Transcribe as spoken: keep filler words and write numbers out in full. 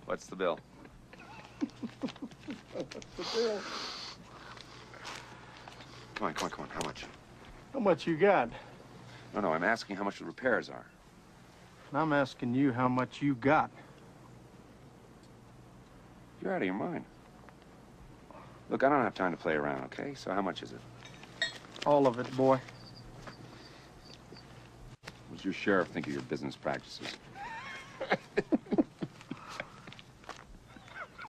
What's the bill? What's the bill? Come on, come on, come on. How much? How much you got? No, no, I'm asking how much the repairs are. And I'm asking you how much you got. You're out of your mind. Look, I don't have time to play around, okay? So how much is it? All of it, boy. What does your sheriff think of your business practices?